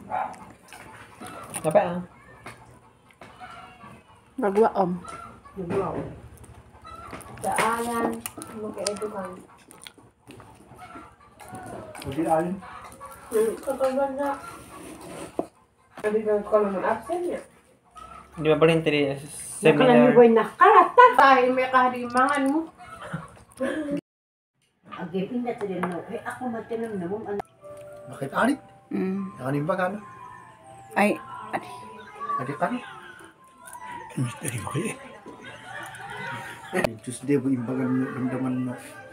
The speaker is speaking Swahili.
Apa ah? Nagwaom. Nagwaw. Daanan, mag-edukan. Hindi alin. Katagal na. Hindi ka naman absent niya. Di ba paling tiri Nakalan seminar? boy nakarata. Tayo may kaharimangan mo. Ang gipin na ito din, no? Eh, ako matinam na mo. Bakit alit? Nakanin ba gano'n? Ay, Adik ka? Mystery mo kayo eh. Tuesday, imbagan mo, ramdaman mo.